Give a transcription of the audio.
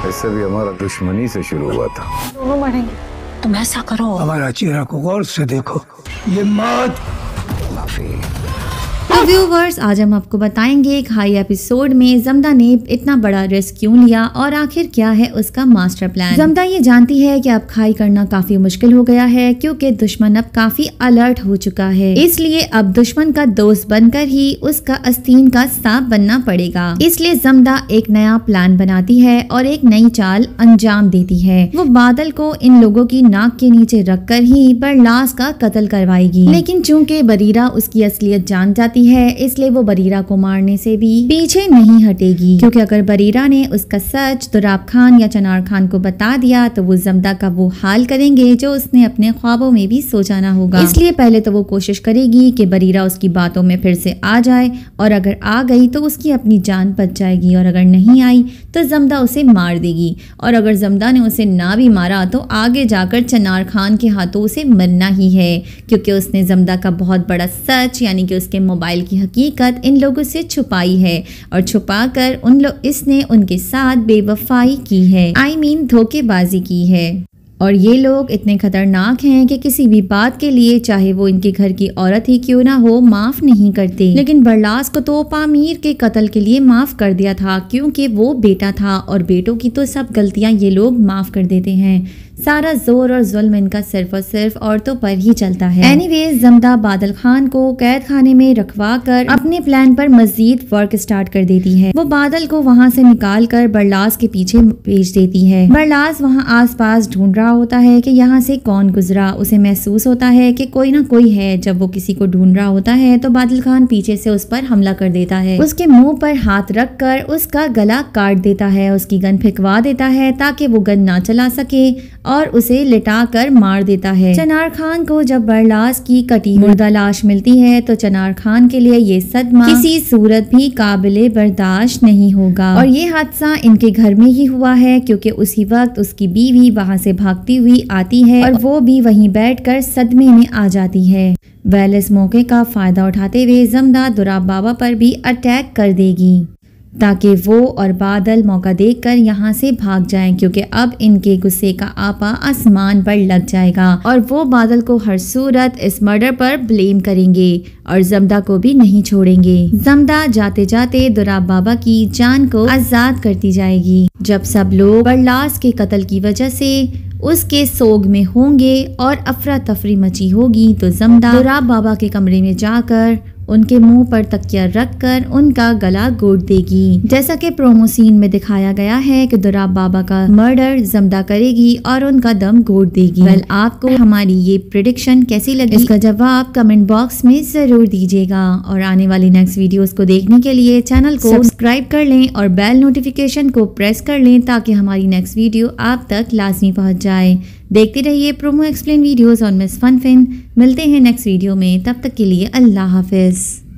इससे भी हमारा दुश्मनी से शुरू हुआ था। दोनों मरेंगे। तुम ऐसा करो, हमारा चेहरा को गौर से देखो, ये मौत। तो व्यूवर्स, आज हम आपको बताएंगे एक हाई एपिसोड में जमदा ने इतना बड़ा रिस्क क्यों लिया और आखिर क्या है उसका मास्टर प्लान। जमदा ये जानती है कि अब खाई करना काफी मुश्किल हो गया है क्योंकि दुश्मन अब काफी अलर्ट हो चुका है, इसलिए अब दुश्मन का दोस्त बनकर ही उसका आस्तीन का सांप बनना पड़ेगा। इसलिए जमदा एक नया प्लान बनाती है और एक नई चाल अंजाम देती है। वो बादल को इन लोगों की नाक के नीचे रखकर ही बरलास का कत्ल करवाएगी, लेकिन चूंकि बरीरा उसकी असलियत जान जाती है, इसलिए वो बरीरा को मारने से भी पीछे नहीं हटेगी, क्योंकि अगर बरीरा ने उसका सच दुराब खान या चनार खान को बता दिया तो वो जमदा का वो हाल करेंगे जो उसने अपने ख्वाबों में भी सोचा ना होगा। इसलिए पहले तो वो कोशिश करेगी कि बरीरा उसकी बातों में फिर से आ जाए, और अगर आ गई तो उसकी अपनी जान बच जाएगी, और अगर नहीं आई तो जमदा उसे मार देगी, और अगर जमदा ने उसे ना भी मारा तो आगे जाकर चनार खान के हाथों उसे मरना ही है, क्योंकि उसने जमदा का बहुत बड़ा सच यानी कि उसके मोबाइल की हकीकत इन लोगों से छुपाई है, और छुपाकर इसने उनके साथ बेवफाई की है, धोखेबाजी की है। और ये लोग इतने खतरनाक हैं कि किसी भी बात के लिए, चाहे वो इनके घर की औरत ही क्यों ना हो, माफ नहीं करते। लेकिन बरलास को तो पामीर के कत्ल के लिए माफ कर दिया था क्योंकि वो बेटा था, और बेटों की तो सब गलतियां ये लोग माफ कर देते हैं। सारा जोर और जुल्म इनका सिर्फ और सिर्फ औरतों पर ही चलता है। एनीवेज, जमदा बादल खान को कैद खाने में रखवा कर अपने प्लान पर मजीद वर्क स्टार्ट कर देती है। वो बादल को वहाँ से निकाल कर बरलास के पीछे भेज देती है। बरलास वहाँ आसपास ढूंढ रहा होता है कि यहाँ से कौन गुजरा। उसे महसूस होता है कि कोई ना कोई है। जब वो किसी को ढूंढ रहा होता है तो बादल खान पीछे से उस पर हमला कर देता है। उसके मुंह पर हाथ रख कर उसका गला काट देता है, उसकी गन फेंकवा देता है ताकि वो गन ना चला सके, और उसे लिटा कर मार देता है। चनार खान को जब बरलास की कटी मुर्दा लाश मिलती है तो चनार खान के लिए ये सदमा किसी सूरत भी काबिले बर्दाश्त नहीं होगा। और ये हादसा इनके घर में ही हुआ है क्योंकि उसी वक्त उसकी बीवी वहाँ से भागती हुई आती है और वो भी वहीं बैठकर सदमे में आ जाती है। वेल, इस मौके का फायदा उठाते हुए जमदा दुराब बाबा पर भी अटैक कर देगी ताकि वो और बादल मौका देखकर यहाँ से भाग जाएं, क्योंकि अब इनके गुस्से का आपा आसमान पर लग जाएगा और वो बादल को हर सूरत इस मर्डर पर ब्लेम करेंगे और जमदा को भी नहीं छोड़ेंगे। जमदा जाते जाते दुराब बाबा की जान को आजाद करती जाएगी। जब सब लोग बरलास के कत्ल की वजह से उसके सोग में होंगे और अफरा तफरी मची होगी तो जमदा दुराब बाबा के कमरे में जाकर उनके मुंह पर तकिया रखकर उनका गला घोट देगी। जैसा कि प्रोमो सीन में दिखाया गया है कि दुराब बाबा का मर्डर जमदा करेगी और उनका दम घोट देगी। वेल, आपको हमारी ये प्रेडिक्शन कैसी लगी, इसका जवाब कमेंट बॉक्स में जरूर दीजिएगा। और आने वाली नेक्स्ट वीडियोस को देखने के लिए चैनल को सब्सक्राइब कर लें और बेल नोटिफिकेशन को प्रेस कर लें ताकि हमारी नेक्स्ट वीडियो आप तक लाजमी पहुँच जाए। देखते रहिए प्रोमो एक्सप्लेन वीडियोस ऑन मिस फन फिन। मिलते हैं नेक्स्ट वीडियो में, तब तक के लिए अल्लाह हाफिज।